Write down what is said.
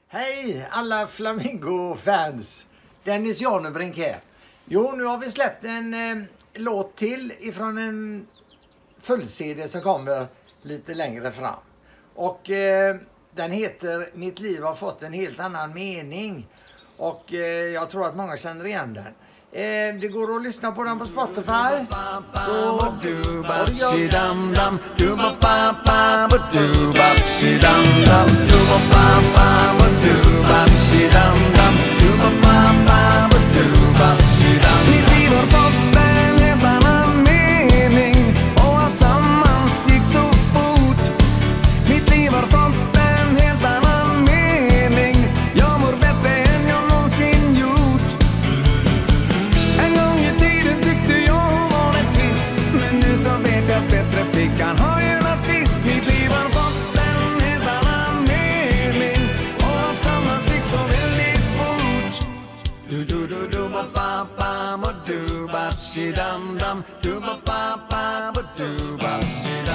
Hej alla Flamingo-fans! Dennis Janebrink här. Jo, nu har vi släppt en låt till ifrån en full-CD som kommer lite längre fram. Och den heter Mitt liv har fått en helt annan mening. Och jag tror att många känner igen den. Det går att lyssna på den på Spotify. Så mitt liv har fått en helt annan mening och allt sammans gick så fort. Mitt liv har fått en helt annan mening. Jag mår bättre än jag någonsin gjort. En gång i tiden tyckte jag var det trist, men nu så vet jag bättre, fick han ha en artist. Mitt liv har fått en helt annan mening och allt sammans gick så väldigt fort. Du du du du ba ba ba ba du ba shi dum dum du ba ba ba ba du ba shi